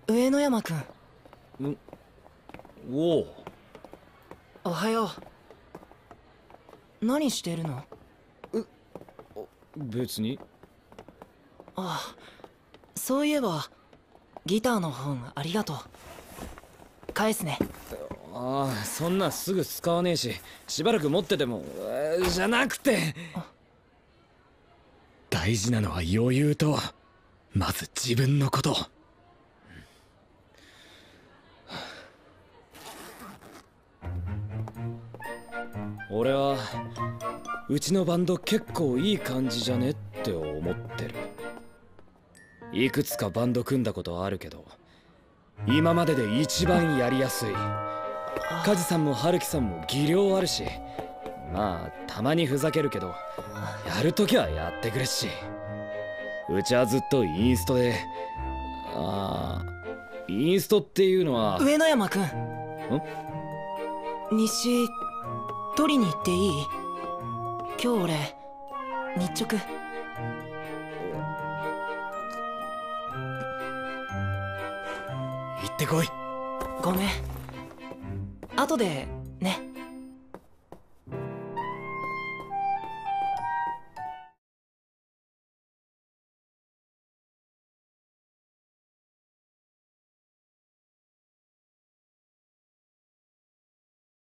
上野山くん。 おお。 おはよう。何してるの？ 別に。 ああ、そういえばギターの本ありがとう。返すね。 ああ、そんなすぐ使わねえし、しばらく持ってても、じゃなくて、大事なのは余裕と、まず自分のこと。俺はうちのバンド結構いい感じじゃねって思ってる。いくつかバンド組んだことあるけど、今までで一番やりやすい。カジさんもハルキさんも技量あるし、まあたまにふざけるけど、やるときはやってくれっし。うちはずっとインストで、インストっていうのは。 上野山くん。日誌取りに行っていい？今日俺日直。 行ってこい。 ごめん。後でね。